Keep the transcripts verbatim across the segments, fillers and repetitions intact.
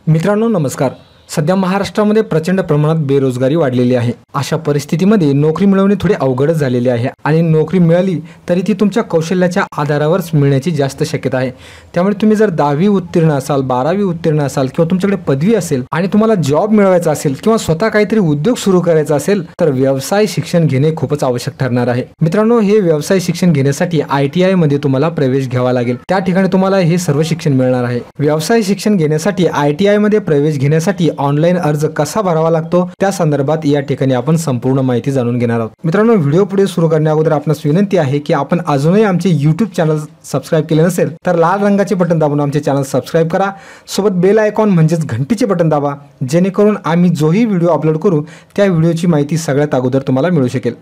मित्रांनो नमस्कार। सध्या महाराष्ट्रामध्ये प्रचंड प्रमाणात बेरोजगारी वाढलेली आहे। अशा परिस्थितीमध्ये नोकरी मिळवणे थोडे अवघडच झालेले आहे आणि नोकरी मिळाली तरी ती तुमच्या कौशल्याच्या आधारावरच मिळण्याची जास्त शक्यता आहे। त्यामुळे तुम्ही जर दहावी उत्तीर्ण असाल, बारावी उत्तीर्ण असाल किंवा तुमच्याकडे पदवी असेल आणि तुम्हाला जॉब मिळवायचा असेल किंवा स्वतः काहीतरी उद्योग सुरू करायचा असेल तर व्यवसाय शिक्षण घेणे खूपच आवश्यक ठरणार आहे। मित्रांनो, हे व्यवसाय शिक्षण घेण्यासाठी आय टी आय मध्ये तुम्हाला प्रवेश घ्यावा लागेल। त्या ठिकाणी तुम्हाला हे सर्व शिक्षण मिळणार आहे। व्यवसाय शिक्षण घेण्यासाठी आय टी आय मध्ये प्रवेश घेण्यासाठी ऑनलाइन अर्ज कसा भरावा लागतो त्या संदर्भात या ठिकाणी आपण संपूर्ण माहिती जाणून घेणार आहोत। मित्रांनो, व्हिडिओ पुढे सुरू करण्या अगोदर आपणास विनंती आहे की आपण अजूनही आमचे यूट्यूब चॅनल सबस्क्राइब केले नसेल तर लाल रंगाचे बटन दाबून आमचे चॅनल सबस्क्राइब करा। सोबत बेल आयकॉन म्हणजेच घंटीचे बटन दाबा, जेणेकरून आम्ही जोही व्हिडिओ अपलोड करू त्या व्हिडिओची माहिती सगळ्यात अगोदर तुम्हाला मिळू शकेल।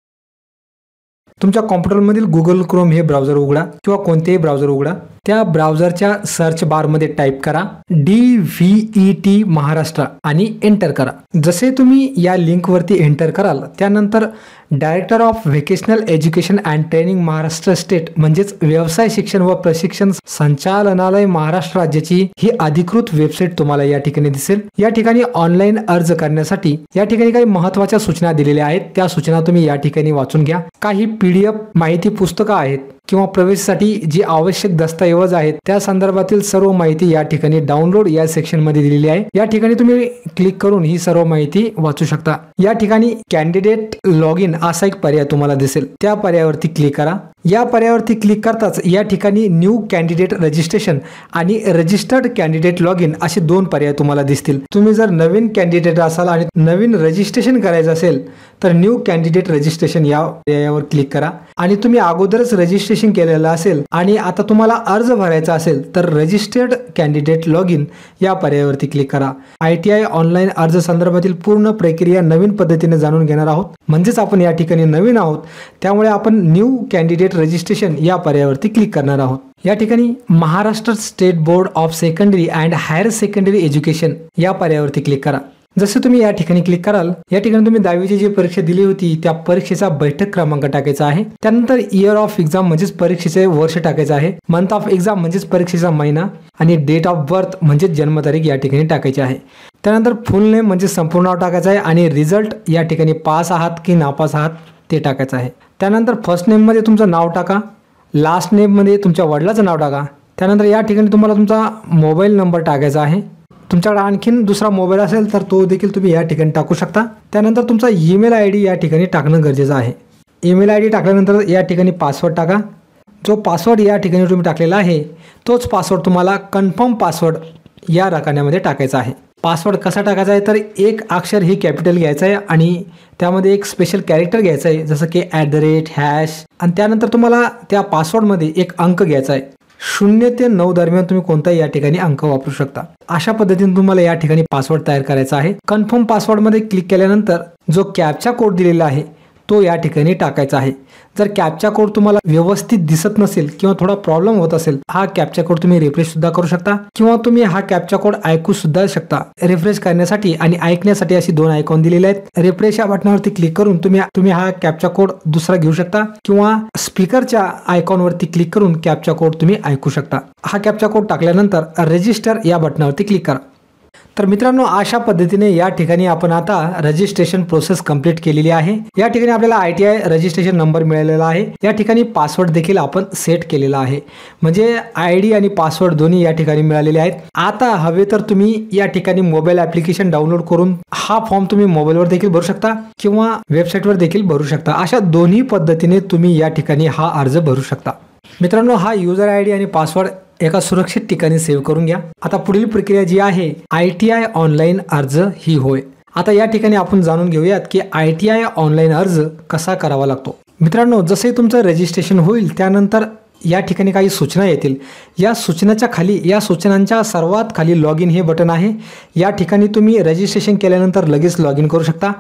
तुमच्या कॉम्प्युटरमधील गुगल क्रोम हे ब्राउझर उघडा किंवा कोणतेही ब्राउझर उघडा। त्या ब्राउझरच्या सर्च बार मध्ये टाइप करा D V E T Maharashtra आणि एंटर करा। जसे तुम्ही या लिंक वरती एंटर कराल त्यानंतर director of vocational education and training Maharashtra state म्हणजेच व्यवसाय शिक्षण व प्रशिक्षण संचालनालय महाराष्ट्र राज्याची ही अधिकृत वेबसाईट तुम्हाला या ठिकाणी दिसेल। या ठिकाणी ऑनलाईन अर्ज करण्यासाठी या ठिकाणी काही महत्त्वाच्या सूचना दिलेल्या आहेत, त्या सूचना तुम्ही या ठिकाणी वाचून घ्या। काही पीडीएफ माहिती पुस्तकं आहेत किंवा प्रवेशासाठी जी आवश्यक दस्तऐवज आहेत त्या संदर्भातील सर्व माहिती या ठिकाणी डाउनलोड या सेक्शन मध्ये दिलेली आहे। या ठिकाणी तुम्ही क्लिक करून ही सर्व माहिती वाचू शकता। या ठिकाणी कॅन्डिडेट लॉग इन असा एक पर्याय तुम्हाला दिसेल, त्या पर्यायावरती क्लिक करा। या पर्यायावरती क्लिक करताच या ठिकाणी न्यू कॅन्डिडेट रजिस्ट्रेशन आणि रजिस्टर्ड कॅन्डिडेट लॉग इन असे दोन पर्याय तुम्हाला दिसतील। तुम्ही जर नवीन कॅन्डिडेट असाल आणि नवीन रजिस्ट्रेशन करायचं असेल तर न्यू कॅन्डिडेट रजिस्ट्रेशन या पर्यायावर क्लिक करा आणि तुम्ही अगोदरच रजिस्ट्रेशन केलेलं असेल आणि आता तुम्हाला अर्ज भरायचा असेल तर रजिस्टर्ड कॅन्डिडेट लॉग इन या पर्यायावरती क्लिक करा। आय टी आय ऑनलाईन अर्ज संदर्भातील पूर्ण प्रक्रिया नवीन पद्धतीने जाणून घेणार आहोत, म्हणजेच आपण या ठिकाणी नवीन आहोत त्यामुळे आपण न्यू कॅन्डिडेट रजिस्ट्रेशन या पर्यायावरती क्लिक करणार आहोत। या ठिकाणी Maharashtra state board of secondary and higher secondary education या पर्यायावरती क्लिक करा। जसे तुम्ही या ठिकाणी क्लिक कराल या ठिकाणी तुम्ही दहावीची जी परीक्षा दिली होती त्या परीक्षेचा बैठक क्रमांक टाकायचा आहे। त्यानंतर इयर ऑफ एक्झाम म्हणजेच परीक्षेचे वर्ष टाकायचं आहे, मंथ ऑफ एक्झाम म्हणजेच परीक्षेचा महिना आणि डेट ऑफ बर्थ म्हणजे जन्मतारीख या ठिकाणी टाकायची आहे। त्यानंतर फुल नेम म्हणजे संपूर्ण नाव टाकायचं आहे आणि रिझल्ट या ठिकाणी पास आहात की नापास आहात ते टाकायचं आहे। त्यानंतर फर्स्ट नेम मध्ये तुमचं नाव टाका, लास्ट नेम मध्ये तुमच्या वडिलाचं नाव टाका। त्यानंतर या ठिकाणी तुम्हाला तुमचा मोबाईल नंबर टाकायचा आहे। तुमच्याकडे आणखीन दुसरा मोबाईल असेल तर तो देखील तुम्ही या ठिकाणी टाकू शकता। त्यानंतर तुमचा ईमेल आय डी या ठिकाणी टाकणं गरजेचं आहे। ईमेल आय डी टाकल्यानंतर या ठिकाणी पासवर्ड टाका। जो पासवर्ड या ठिकाणी तुम्ही टाकलेला आहे तोच पासवर्ड तुम्हाला कन्फर्म पासवर्ड या रकान्यामध्ये टाकायचा आहे। पासवर्ड कसा टाकायचा आहे तर एक अक्षर ही कॅपिटल घ्यायचं आहे आणि त्यामध्ये एक स्पेशल कॅरेक्टर घ्यायचं आहे जसं की ॲट द रेट हॅश आणि त्यानंतर तुम्हाला त्या पासवर्डमध्ये एक अंक घ्यायचा आहे। शून्य ते नऊ दरम्यान तुम्ही कोणताही या ठिकाणी अंक वापरू शकता। अशा पद्धतीने तुम्हाला या ठिकाणी पासवर्ड तयार करायचा आहे। कन्फर्म पासवर्ड मध्ये क्लिक केल्यानंतर जो कॅप्चा कोड दिलेला आहे तो या ठिकाणी टाकायचा आहे। जर कॅप्चा कोड तुम्हाला व्यवस्थित दिसत नसेल किंवा थोडा प्रॉब्लेम होत असेल हा कॅप्चा कोड तुम्ही रिफ्रेश सुद्धा करू शकता किंवा तुम्ही हा कॅप्चा कोड ऐकू सुद्धा शकता। रिफ्रेश करण्यासाठी आणि ऐकण्यासाठी अशी दोन आयकॉन दिलेले आहेत। रिफ्रेश या बटनावरती क्लिक करून तुम्ही तुम्ही हा कॅप्चा कोड दुसरा घेऊ शकता किंवा स्पीकरच्या आयकॉनवरती क्लिक करून कॅप्चा कोड तुम्ही ऐकू शकता। हा कॅप्चा कोड टाकल्यानंतर रजिस्टर या बटनावरती क्लिक करा। तर मित्रांनो, अशा पद्धतीने या ठिकाणी आपण आता रजिस्ट्रेशन प्रोसेस कंप्लीट केलेली आहे। या ठिकाणी आपल्याला I T I registration number मिळालेला आहे। या ठिकाणी पासवर्ड देखील आपण सेट केलेला आहे, म्हणजे आय डी आणि पासवर्ड दोन्ही या ठिकाणी मिळालेले आहेत। आता हवे तर तुम्ही या ठिकाणी मोबाईल ऍप्लिकेशन डाउनलोड करून हा फॉर्म तुम्ही मोबाईलवर देखील भरू शकता किंवा वेबसाईटवर देखील भरू शकता। अशा दोन्ही पद्धतीने तुम्ही या ठिकाणी हा अर्ज भरू शकता। मित्रांनो, हा युजर आय डी आणि पासवर्ड एका सुरक्षित ठिकाणी सेव्ह करून घ्या। आता पुढील प्रक्रिया जी आहे आय टी आय ऑनलाईन अर्ज ही होय। आता या ठिकाणी आपण जाणून घेऊयात की आय टी आय ऑनलाईन अर्ज कसा करावा लागतो। मित्रांनो, जसे तुमचं रजिस्ट्रेशन होईल त्यानंतर या ठिकाणी काही सूचना येतील। या सूचनाच्या खाली या सूचनांच्या सर्वात खाली लॉग इन हे बटन आहे। या ठिकाणी तुम्ही रजिस्ट्रेशन केल्यानंतर लगेच लॉग इन करू शकता।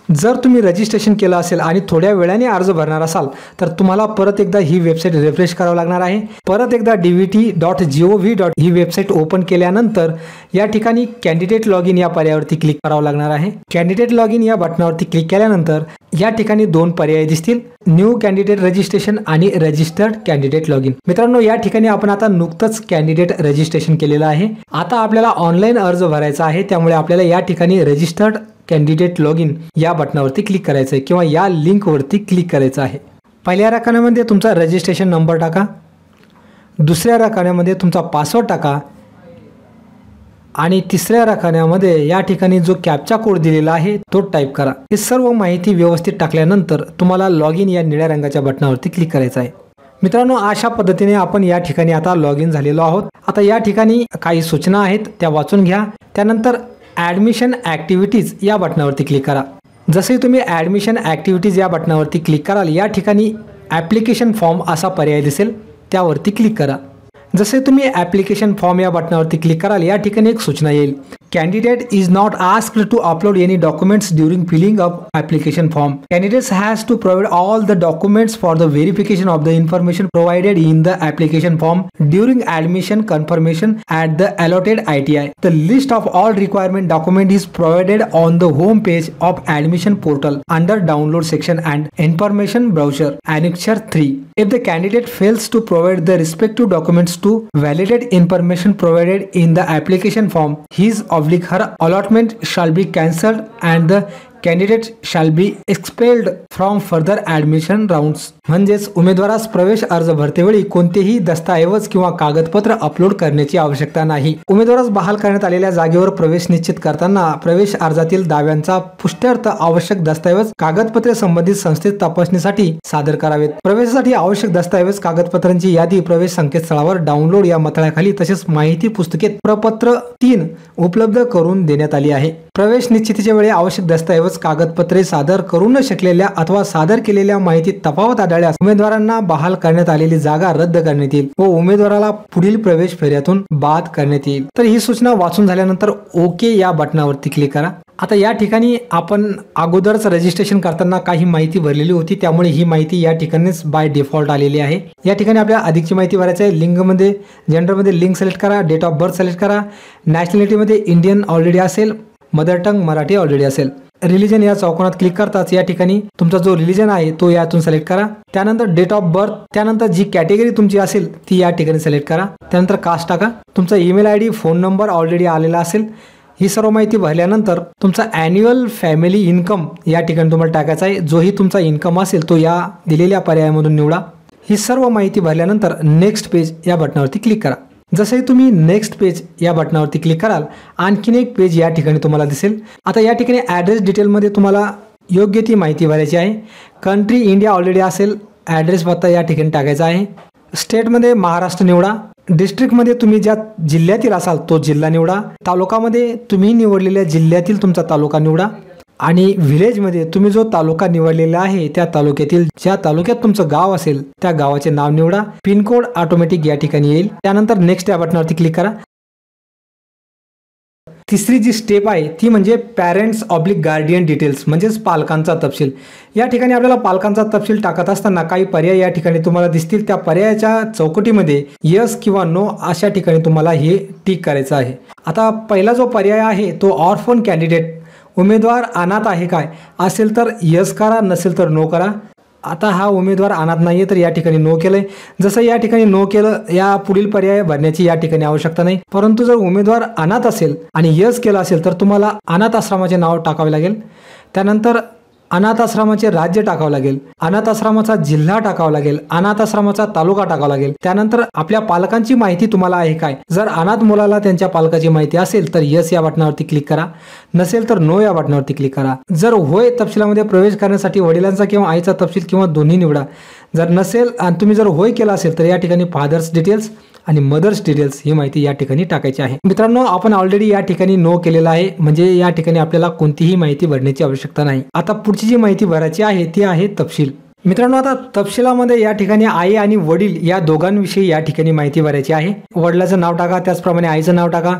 जर तुम्ही रजिस्ट्रेशन केलं असेल आणि थोड्या वेळाने अर्ज भरणार असाल तर तुम्हाला परत एकदा ही वेबसाईट रिफ्रेश करावं लागणार आहे। परत एकदा D V T dot G O V dot ही वेबसाईट ओपन केल्यानंतर या ठिकाणी कॅन्डिडेट लॉग इन या पर्यायावरती क्लिक करावं लागणार आहे। कॅन्डिडेट लॉग इन या बटनावरती क्लिक केल्यानंतर या ठिकाणी दोन पर्याय दिसतील, न्यू कॅन्डिडेट रजिस्ट्रेशन आणि रजिस्टर्ड कॅन्डिडेट लॉग इन। मित्रांनो, या ठिकाणी आपण आता नुकतंच कॅन्डिडेट रजिस्ट्रेशन केलेलं आहे। आता आपल्याला ऑनलाईन अर्ज भरायचा आहे, त्यामुळे आपल्याला या ठिकाणी रजिस्टर्ड कॅन्डिडेट लॉग इन या बटनावरती क्लिक करायचं आहे किंवा या लिंकवरती क्लिक करायचं आहे। पहिल्या रकान्यामध्ये तुमचा रजिस्ट्रेशन नंबर टाका, दुसऱ्या रकान्यामध्ये तुमचा पासवर्ड टाका आणि तिसऱ्या रकान्यामध्ये या ठिकाणी जो कॅप्चा कोड दिलेला आहे तो टाईप करा। हे सर्व माहिती व्यवस्थित टाकल्यानंतर तुम्हाला लॉग इन या निळ्या रंगाच्या बटनावरती क्लिक करायचं आहे। मित्रांनो, अशा पद्धतीने आपण या ठिकाणी आता लॉग इन झालेलो आहोत। आता या ठिकाणी काही सूचना आहेत त्या वाचून घ्या। त्यानंतर ॲडमिशन ॲक्टिव्हिटीज या बटनावरती क्लिक करा। जसे तुम्ही ॲडमिशन ॲक्टिव्हिटीज या बटनावरती क्लिक कराल, या ठिकाणी ॲप्लिकेशन फॉर्म असा पर्याय दिसेल, त्यावरती क्लिक करा। जसे तुम्ही ॲप्लिकेशन फॉर्म या बटनावरती क्लिक कराल, या ठिकाणी एक सूचना येईल, candidate is not asked to upload any documents during filling up application form. Candidates has to provide all the documents for the verification of the information provided in the application form during admission confirmation at the allotted I T I. The list of all requirement document is provided on the home page of admission portal under download section and information browser. Annexure three. If the candidate fails to provide the respective documents to validate information provided in the application form, his oblique her allotment shall be cancelled and the candidate shall be expelled from further admission rounds. म्हणजेच उमेदवारास प्रवेश अर्ज भरतेवेळी कोणतेही दस्तऐवज किंवा कागदपत्र upload करण्याची आवश्यकता नाही. उमेदवारास बहाल करण्यात आलेल्या जागेवर प्रवेश निश्चित करताना प्रवेश अर्जातील दाव्यांचा पुष्ट्यर्थ आवश्यक दस्तऐवज कागदपत्रे संबंधित संस्थेत तपासणीसाठी सादर करावेत. प्रवेशासाठी आवश्यक दस्तऐवज कागदपत्रांची यादी प्रवेश संकेतस्थळावर डाउनलोड या मथळ्याखाली तसेच माहिती पुस्तिकेत प्रपत्र तीन उपलब्ध करून देण्यात आली आहे. प्रवेश निश्चितीच्या वेळी आवश्यक दस्तऐवज कागदपत्रे सादर करू न शकलेल्या अथवा सादर केलेल्या माहितीत तफावत आढळल्यास उमेदवारांना बहाल करण्यात आलेली जागा रद्द करण्यात येईल व उमेदवाराला पुढील प्रवेश फेऱ्यातून बाद करण्यात येईल. तर ही सूचना वाचून झाल्यानंतर ओके या बटनावरती क्लिक करा. आता या ठिकाणी आपण अगोदरच रजिस्ट्रेशन करताना काही माहिती भरलेली होती, त्यामुळे ही माहिती या ठिकाणीच बाय डिफॉल्ट आलेली आहे. या ठिकाणी आपल्याला अधिकची माहिती भरायची आहे. लिंगमध्ये जेंडरमध्ये लिंग सिलेक्ट करा, डेट ऑफ बर्थ सिलेक्ट करा, नॅशनॅलिटीमध्ये इंडियन ऑलरेडी असेल, मदर टंग मराठी ऑलरेडी असेल. रिलिजन या चौकोनात क्लिक करताच या ठिकाणी तुमचा जो रिलिजन आहे तो यातून सिलेक्ट करा. त्यानंतर डेट ऑफ बर्थ, त्यानंतर जी कॅटेगरी तुमची असेल ती या ठिकाणी सिलेक्ट करा. त्यानंतर कास्ट टाका. तुमचा email I D, phone number already आलेला असेल. ही सर्व माहिती भरल्यानंतर तुमचा ॲन्युअल फॅमिली इन्कम या ठिकाणी तुम्हाला टाकायचा आहे. जोही तुमचा इन्कम असेल तो या दिलेल्या पर्यायामधून निवडा. ही सर्व माहिती भरल्यानंतर नेक्स्ट पेज या बटनावरती क्लिक करा. जसे तुम्ही नेक्स्ट पेज या बटनावरती क्लिक कराल, आणखीन एक पेज या ठिकाणी तुम्हाला दिसेल. आता या ठिकाणी ॲड्रेस डिटेलमध्ये तुम्हाला योग्य ती माहिती भरायची आहे. कंट्री इंडिया ऑलरेडी असेल, ॲड्रेस पत्ता या ठिकाणी टाकायचा आहे. स्टेटमध्ये महाराष्ट्र निवडा. डिस्ट्रिक्टमध्ये तुम्ही ज्या जिल्ह्यातील असाल तो जिल्हा निवडा. तालुकामध्ये तुम्ही निवडलेल्या जिल्ह्यातील तुमचा तालुका निवडा. आणि व्हिलेजमध्ये तुम्ही जो तालुका निवडलेला आहे त्या तालुक्यातील ज्या तालुक्यात तुमचं गाव असेल त्या गावाचे नाव निवडा. पिनकोड ऑटोमॅटिक या ठिकाणी येईल. त्यानंतर नेक्स्ट या बटनावरती क्लिक करा. तिसरी जी स्टेप आहे ती म्हणजे पॅरेंट्स ऑब्लिक गार्डियन डिटेल्स, म्हणजेच पालकांचा तपशील. या ठिकाणी आपल्याला पालकांचा तपशील टाकत असताना काही पर्याय या ठिकाणी तुम्हाला दिसतील. त्या पर्यायाच्या चौकटीमध्ये यस किंवा नो अशा ठिकाणी तुम्हाला हे टिक करायचं आहे. आता पहिला जो पर्याय आहे तो ऑर्फन कॅन्डिडेट, उमेदवार अनाथ आहे काय असेल तर यस करा, नसेल तर नो करा. आता हा उमेदवार अनाथ नाहीये तर या ठिकाणी नो केलंय. जसं या ठिकाणी नो केलं, या पुढील पर्याय भरण्याची या ठिकाणी आवश्यकता नाही. परंतु जर उमेदवार अनाथ असेल आणि यस केलं असेल तर तुम्हाला अनाथ आश्रमाचे नाव टाकावे लागेल. त्यानंतर अनाथ आश्रमाचे राज्य टाकावं लागेल, अनाथ आश्रमाचा जिल्हा टाकावा लागेल, अनाथ आश्रमाचा तालुका टाकावा लागेल. त्यानंतर आपल्या पालकांची माहिती तुम्हाला आहे काय. जर अनाथ मुलाला त्यांच्या पालकाची माहिती असेल तर यस या बटनावरती क्लिक करा, नसेल तर नो या बटनावरती क्लिक करा. जर होय तपशिलामध्ये प्रवेश करण्यासाठी वडिलांचा किंवा आईचा तपशील किंवा दोन्ही निवडा. जर नसेल आणि तुम्ही जर होय केला असेल तर या ठिकाणी फादर्स डिटेल्स आणि मदर्स डिटेल्स ही माहिती या ठिकाणी टाकायची आहे. मित्रांनो, आपण ऑलरेडी या ठिकाणी नो केलेला आहे, म्हणजे या ठिकाणी आपल्याला कोणतीही माहिती भरण्याची आवश्यकता नाही. आता पुढची जी माहिती भरायची आहे ती आहे तपशील. मित्रांनो, आता तपशिलामध्ये या ठिकाणी आई आणि वडील या दोघांविषयी या ठिकाणी माहिती भरायची आहे. वडिलाचं नाव टाका, त्याचप्रमाणे आईचं नाव टाका.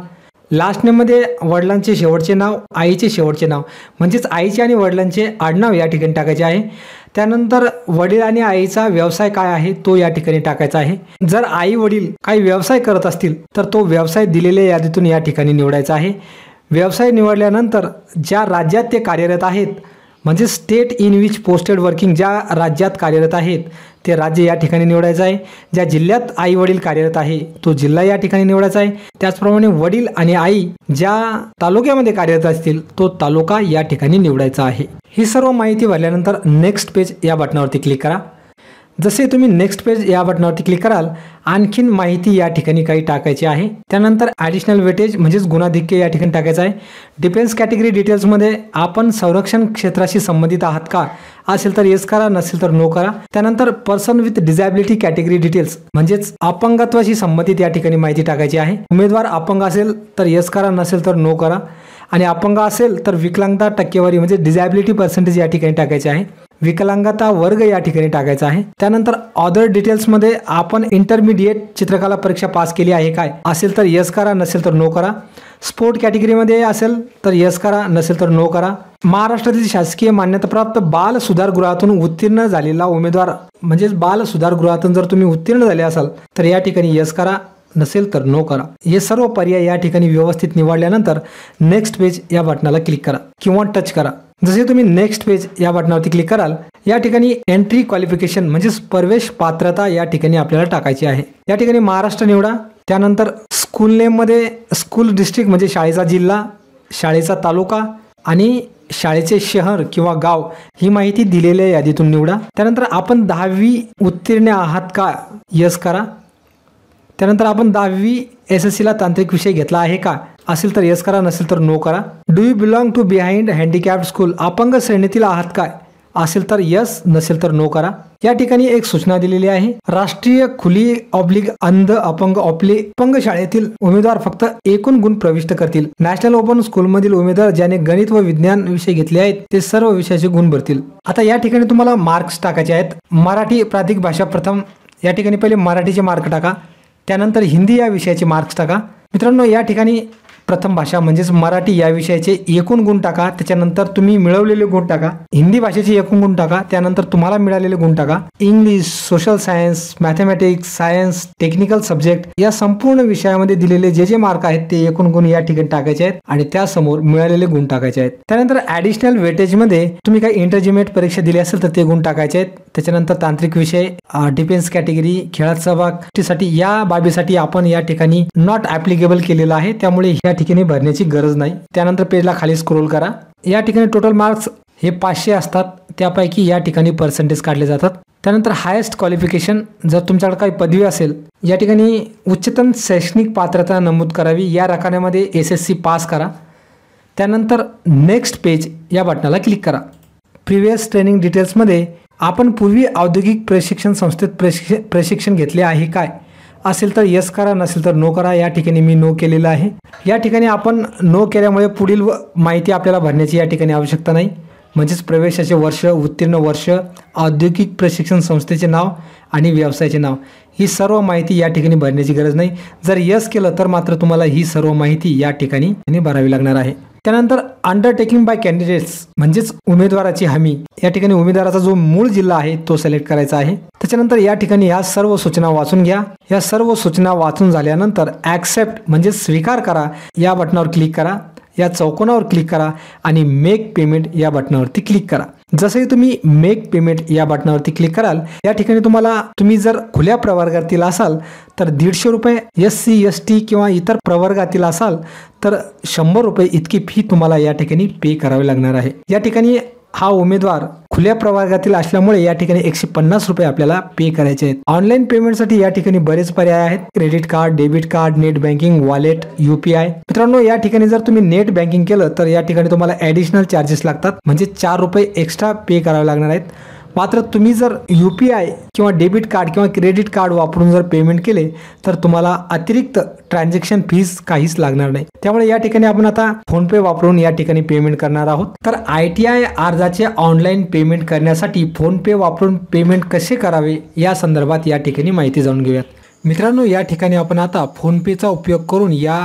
लास्ट नेममध्ये वडिलांचे शेवटचे नाव, आईचे शेवटचे नाव, म्हणजेच आईचे आणि वडिलांचे आडनाव या ठिकाणी टाकायचे आहे. त्यानंतर वडील आणि आईचा व्यवसाय काय आहे तो या ठिकाणी टाकायचा आहे. जर आई वडील काही व्यवसाय करत असतील तर तो व्यवसाय दिलेल्या यादीतून या ठिकाणी निवडायचा आहे. व्यवसाय निवडल्यानंतर ज्या राज्यात ते कार्यरत आहेत, म्हणजे state in which posted working, ज्या राज्यात कार्यरत आहेत ते राज्य या ठिकाणी निवडायचं आहे. ज्या जिल्ह्यात आई वडील कार्यरत आहे तो जिल्हा या ठिकाणी निवडायचा आहे. त्याचप्रमाणे वडील आणि आई ज्या तालुक्यामध्ये कार्यरत असतील तो तालुका या ठिकाणी निवडायचा आहे. ही सर्व माहिती भरल्यानंतर नेक्स्ट पेज या बटनावरती क्लिक करा. जसे तुम्ही नेक्स्ट पेज या बटनावरती क्लिक कराल, आणखीन माहिती या ठिकाणी काही टाकायची आहे. त्यानंतर ॲडिशनल वेटेज म्हणजेच गुणाधिक्य या ठिकाणी टाकायचं आहे. डिफेन्स कॅटेगरी डिटेल्समध्ये आपण संरक्षण क्षेत्राशी संबंधित आहात का असेल तर येस करा, नसेल तर नो करा. त्यानंतर person with disability category details म्हणजेच अपंगत्वाशी संबंधित या ठिकाणी माहिती टाकायची आहे. उमेदवार अपंग असेल तर येस करा, नसेल तर नो करा. आणि अपंग असेल तर विकलांगता टक्केवारी म्हणजे डिझॅबिलिटी पर्सेंटेज या ठिकाणी टाकायचे आहे. विकलांगता वर्ग या ठिकाणी टाकायचा आहे. त्यानंतर अदर डिटेल्समध्ये आपण इंटरमिडिएट चित्रकला परीक्षा पास केली आहे काय असेल तर येस करा, नसेल तर नो करा. स्पोर्ट कॅटेगरीमध्ये असेल तर येस करा, नसेल तर नो करा. महाराष्ट्रातील शासकीय मान्यताप्राप्त बाल सुधारगृहातून उत्तीर्ण झालेला उमेदवार म्हणजेच बाल सुधारगृहातून जर तुम्ही उत्तीर्ण झाले असाल तर या ठिकाणी येस करा, नसेल तर नो करा. हे सर्व पर्याय या ठिकाणी व्यवस्थित निवडल्यानंतर नेक्स्ट पेज या बटनाला क्लिक करा किंवा टच करा. जसे तुम्ही नेक्स्ट पेज या बटनावरती क्लिक कराल, या ठिकाणी एंट्री क्वालिफिकेशन म्हणजेच प्रवेश पात्रता या ठिकाणी आपल्याला टाकायची आहे. या ठिकाणी महाराष्ट्र निवडा. त्यानंतर स्कूल नेममध्ये स्कूल डिस्ट्रिक्ट म्हणजे शाळेचा जिल्हा, शाळेचा तालुका आणि शाळेचे शहर किंवा गाव ही माहिती दिलेल्या यादीतून निवडा. त्यानंतर आपण दहावी उत्तीर्ण आहात का, यस करा. त्यानंतर आपण दहावी एस एस सीला तांत्रिक विषय घेतला आहे का असेल तर येस करा, नसेल तर नो करा. Do you belong to behind handicapped school, अपंग श्रेणीतील आहात काय असेल तर यस, नसेल तर नो करा. या ठिकाणी एक सूचना दिलेली आहे. राष्ट्रीय खुली ऑब्लिक अंध अपंग ऑप्ले अपंग शाळेतील उमेदवार फक्त एकूण गुण प्रविष्ट करतील. नॅशनल ओपन स्कूलमधील उमेदवार ज्याने गणित व विज्ञान विषय घेतले आहेत ते सर्व विषयाचे गुण भरतील. आता या ठिकाणी तुम्हाला मार्क्स टाकायचे आहेत. मराठी प्रादेशिक भाषा प्रथम, या ठिकाणी पहिले मराठीचे मार्क टाका. त्यानंतर हिंदी या विषयाचे मार्क्स टाका. मित्रांनो, या ठिकाणी प्रथम भाषा म्हणजेच मराठी या विषयाचे एकूण गुण टाका. त्याच्यानंतर तुम्ही मिळवलेले गुण टाका. हिंदी भाषेचे एकूण गुण टाका. त्यानंतर तुम्हाला मिळालेले गुण टाका. English, social science, mathematics, science, technical subject या संपूर्ण विषयामध्ये दिलेले जे जे मार्क आहेत ते एकूण गुण या ठिकाणी टाकायचे आहेत आणि त्यासमोर मिळालेले गुण टाकायचे आहेत. त्यानंतर ऍडिशनल वेटेजमध्ये तुम्ही काही इंटरजिमेट परीक्षा दिली असेल तर ते गुण टाकायचे आहेत. त्याच्यानंतर तांत्रिक विषय, डिफेन्स कॅटेगरी, खेळात सहभाग या बाबीसाठी आपण या ठिकाणी नॉट ऍप्लिकेबल केलेलं आहे, त्यामुळे या ठिकाणी भरण्याची गरज नाही. त्यानंतर पेजला खाली स्क्रोल करा. या ठिकाणी टोटल मार्क्स हे पाचशे असतात, त्यापैकी या ठिकाणी पर्सेंटेज काढले जातात. त्यानंतर हायेस्ट क्वालिफिकेशन, जर तुमच्याकडे काही पदवी असेल या ठिकाणी उच्चतम शैक्षणिक पात्रता नमूद करावी. या रकान्यामध्ये एस एस सी पास करा. त्यानंतर नेक्स्ट पेज या बटनाला क्लिक करा. प्रिव्हियस ट्रेनिंग डिटेल्समध्ये आपण पूर्वी औद्योगिक प्रशिक्षण संस्थेत प्रशिक्षण प्रशिक्षण घेतले आहे काय असेल तर येस करा, नसेल तर नो करा. या ठिकाणी मी नो केलेलं आहे. या ठिकाणी आपण नो केल्यामुळे पुढील माहिती आपल्याला भरण्याची या ठिकाणी आवश्यकता नाही. म्हणजेच प्रवेशाचे वर्ष, उत्तीर्ण वर्ष, औद्योगिक प्रशिक्षण संस्थेचे नाव आणि व्यवसायाचे नाव ही सर्व माहिती या ठिकाणी भरण्याची गरज नाही. जर यस केलं तर मात्र तुम्हाला ही सर्व माहिती या ठिकाणी भरावी लागणार आहे. त्यानंतर अंडरटेकिंग बाय कॅन्डिडेट्स म्हणजेच उमेदवाराची हमी, या ठिकाणी उमेदवाराचा जो मूळ जिल्हा आहे तो सिलेक्ट करायचा आहे. त्याच्यानंतर या ठिकाणी या सर्व सूचना वाचून घ्या. या सर्व सूचना वाचून झाल्यानंतर ऍक्सेप्ट म्हणजे स्वीकार करा या बटनावर क्लिक करा. या चौकोनावर क्लिक करा आणि मेक पेमेंट या बटनावरती क्लिक करा. जसंही तुम्ही मेक पेमेंट या बटनावरती क्लिक कराल या ठिकाणी तुम्हाला, तुम्ही जर खुल्या प्रवर्गातील असाल तर दीडशे रुपये, एस सी एस टी किंवा इतर प्रवर्गातील असाल तर शंभर रुपये इतकी फी तुम्हाला या ठिकाणी पे करावी लागणार आहे. या ठिकाणी हा उमेदवार खुल्या प्रवर्गातील असल्यामुळे या ठिकाणी एकशे पन्नास रुपये आपल्याला पे करायचे आहेत. ऑनलाईन पेमेंटसाठी या ठिकाणी बरेच पर्याय आहेत. Credit card, debit card, net banking, wallet, UPI. मित्रांनो, या ठिकाणी जर तुम्ही नेट बँकिंग केलं तर या ठिकाणी तुम्हाला ऍडिशनल चार्जेस लागतात, म्हणजे चार रुपये एक्स्ट्रा पे करावे लागणार आहेत. मात्र तुम्ही जर युपीआय किंवा डेबिट कार्ड किंवा क्रेडिट कार्ड वापरून जर पेमेंट केले तर तुम्हाला अतिरिक्त ट्रान्झॅक्शन फीस काहीच लागणार नाही. त्यामुळे या ठिकाणी आपण आता फोन पे वापरून या ठिकाणी पेमेंट करणार आहोत. तर आय टी आय अर्जाचे ऑनलाईन पेमेंट करण्यासाठी फोन पे वापरून पेमेंट कसे करावे या संदर्भात या ठिकाणी माहिती जाणून घेऊयात. मित्रांनो, या ठिकाणी आपण आता फोन पेचा उपयोग करून या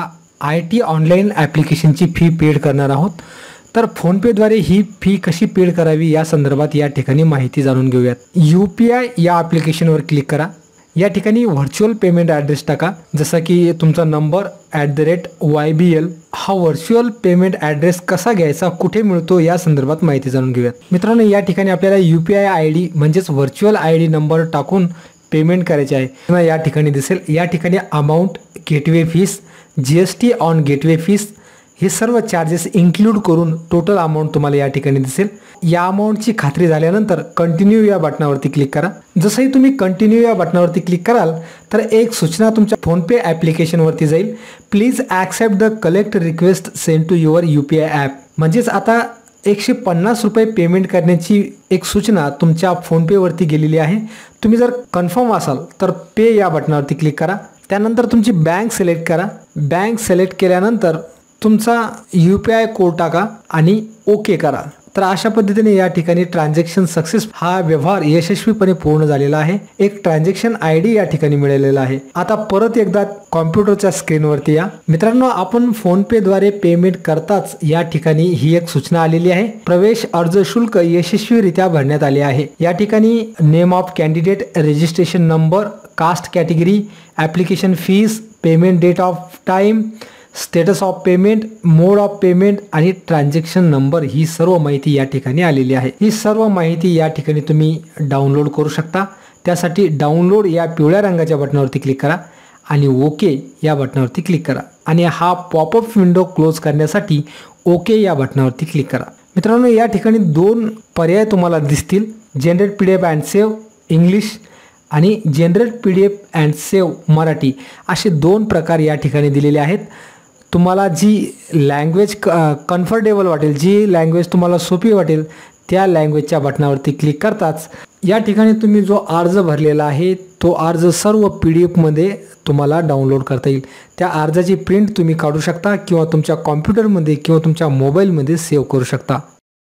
आय टी ऑनलाईन ॲप्लिकेशनची फी पेड करणार आहोत. तर फोनपेद्वारे ही फी कशी पेड करावी या संदर्भात या ठिकाणी माहिती जाणून घेऊयात. यू पी आय या ॲप्लिकेशनवर क्लिक करा. या ठिकाणी व्हर्च्युअल पेमेंट ॲड्रेस टाका, जसा की तुमचा number at the rate Y B L. हा व्हर्च्युअल पेमेंट ॲड्रेस कसा घ्यायचा, कुठे मिळतो या संदर्भात माहिती जाणून घेऊयात. मित्रांनो, या ठिकाणी आपल्याला U P I I D म्हणजेच व्हर्च्युअल आय डी नंबर टाकून पेमेंट करायचे आहे. तुम्हाला या ठिकाणी दिसेल. या ठिकाणी amount, gateway fees, G S T on gateway fees हे सर्व चार्जेस इन्क्लूड करून टोटल अमाऊंट तुम्हाला या ठिकाणी दिसेल. या अमाऊंटची खात्री झाल्यानंतर कंटिन्यू या बटनावरती क्लिक करा. जसंही तुम्ही कंटिन्यू या बटनावरती क्लिक कराल तर एक सूचना तुमच्या फोनपे ॲप्लिकेशनवरती जाईल. Please accept the collect request send to your U P I app. म्हणजेच आता एकशे पन्नास रुपये पेमेंट करण्याची एक सूचना तुमच्या फोनपेवरती गेलेली आहे. तुम्ही जर कन्फर्म असाल तर पे या बटनावरती क्लिक करा. त्यानंतर तुमची बँक सिलेक्ट करा. बँक सिलेक्ट केल्यानंतर तुमचा यू पी आय कोड टाका आणि ओके करा. तर अशा पद्धतीने या ठिकाणी ट्रान्झॅक्शन सक्सेस, हा व्यवहार यशस्वीपणे पूर्ण झालेला आहे. एक ट्रान्झॅक्शन आय डी या ठिकाणी मिळालेला आहे. आता परत एकदा कॉम्प्युटरच्या स्क्रीनवरती या. मित्रांनो, आपण फोनपेद्वारे पेमेंट करताच या ठिकाणी ही एक सूचना आलेली आहे. प्रवेश अर्ज शुल्क यशस्वीरित्या भरण्यात आले आहे. या ठिकाणी name of candidate, registration number, caste category, application fees, payment date of time, status of payment, mode of payment आणि ट्रान्झॅक्शन नंबर ही सर्व माहिती या ठिकाणी आलेली आहे. ही सर्व माहिती या ठिकाणी तुम्ही डाउनलोड करू शकता. त्यासाठी डाउनलोड या पिवळ्या रंगाच्या बटनावरती क्लिक करा आणि ओके या बटनावरती क्लिक करा आणि हा पॉपअप विंडो क्लोज करण्यासाठी ओके या बटनावरती क्लिक करा. मित्रांनो, या ठिकाणी दोन पर्याय तुम्हाला दिसतील. Generate P D F and save English आणि generate P D F and save Marathi असे दोन प्रकार या ठिकाणी दिलेले आहेत. तुम्हाला जी लँग्वेज क कम्फर्टेबल वाटेल, जी लँग्वेज तुम्हाला सोपी वाटेल त्या लँग्वेजच्या बटनावरती क्लिक करताच या ठिकाणी तुम्ही जो अर्ज भरलेला आहे तो अर्ज सर्व पी डी एफमध्ये तुम्हाला डाउनलोड करता येईल. त्या अर्जाची प्रिंट तुम्ही काढू शकता किंवा तुमच्या कॉम्प्युटरमध्ये किंवा तुमच्या मोबाईलमध्ये सेव्ह करू शकता.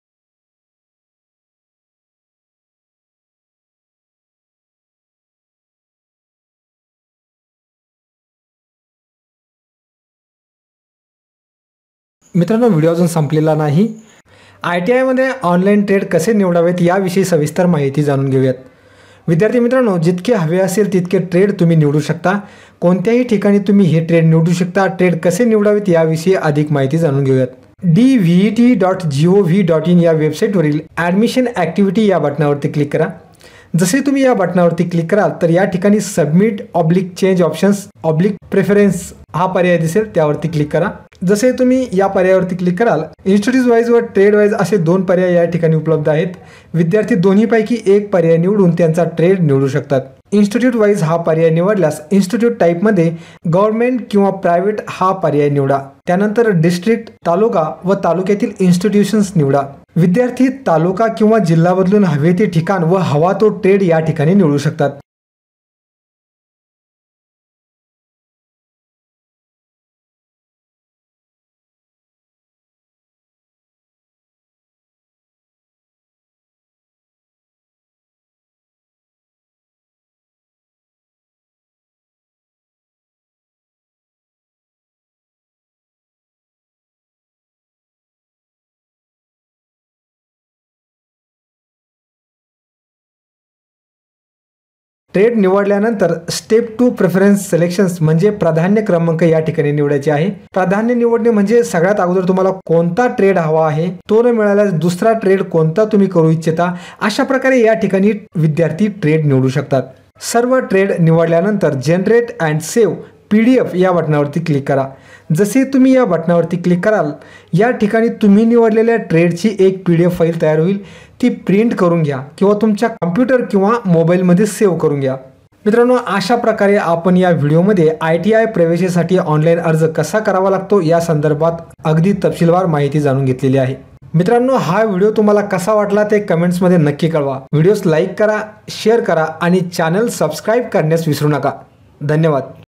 मित्रांनो, व्हिडिओ अजून संपलेला नाही. आय टी आयमध्ये ऑनलाईन ट्रेड कसे निवडावेत याविषयी सविस्तर माहिती जाणून घेऊयात. विद्यार्थी मित्रांनो, जितके हवे असेल तितके ट्रेड तुम्ही निवडू शकता. कोणत्याही ठिकाणी तुम्ही हे ट्रेड निवडू शकता. ट्रेड कसे निवडावेत याविषयी अधिक माहिती जाणून घेऊयात. D V E T dot G O V dot in या वेबसाईटवरील ॲडमिशन ॲक्टिव्हिटी या बटनावरती क्लिक करा. जसे तुम्ही या बटनावरती क्लिक कराल तर या ठिकाणी submit oblique change options oblique preference हा पर्याय दिसेल, त्यावरती क्लिक करा. जसे तुम्ही या पर्यायावरती क्लिक कराल, इन्स्टिट्यूट वाईज व ट्रेड वाईज असे दोन पर्याय या ठिकाणी उपलब्ध आहेत. विद्यार्थी दोन्हीपैकी एक पर्याय निवडून त्यांचा ट्रेड निवडू शकतात. इन्स्टिट्यूट वाईज हा पर्याय निवडल्यास इन्स्टिट्यूट टाईपमध्ये गव्हर्नमेंट किंवा प्रायव्हेट हा पर्याय निवडा. त्यानंतर डिस्ट्रिक्ट, तालुका व तालुक्यातील इन्स्टिट्यूशन्स निवडा. विद्यार्थी तालुका किंवा जिल्हा बदलून हवे ते ठिकाण व हवा तो ट्रेड या ठिकाणी निवडू शकतात. ट्रेड निवडल्यानंतर स्टेप टू प्रेफरन्स सिलेक्शन्स म्हणजे प्राधान्य क्रमांक या ठिकाणी निवडायचे आहे. प्राधान्य निवडणे म्हणजे सगळ्यात अगोदर तुम्हाला कोणता ट्रेड हवा आहे, तो न मिळाल्यास दुसरा ट्रेड कोणता तुम्ही करू इच्छिता, अशा प्रकारे या ठिकाणी विद्यार्थी ट्रेड निवडू शकतात. सर्व ट्रेड निवडल्यानंतर generate and save P D F या बटनावरती क्लिक करा. जसे तुम्ही या बटनावरती क्लिक कराल या ठिकाणी तुम्ही निवडलेल्या ट्रेडची एक पी डी एफ फाईल तयार होईल. ती प्रिंट करून घ्या किंवा तुमच्या कॉम्प्युटर किंवा मोबाईलमध्ये सेव्ह करून घ्या. मित्रांनो, अशा प्रकारे आपण या व्हिडिओमध्ये आय टी आय प्रवेशासाठी ऑनलाईन अर्ज कसा करावा लागतो या संदर्भात अगदी तपशीलवार माहिती जाणून घेतलेली आहे. मित्रांनो, हा व्हिडिओ तुम्हाला कसा वाटला ते कमेंट्समध्ये नक्की कळवा. व्हिडिओस लाईक करा, शेअर करा आणि चॅनल सबस्क्राईब करण्यास विसरू नका. धन्यवाद.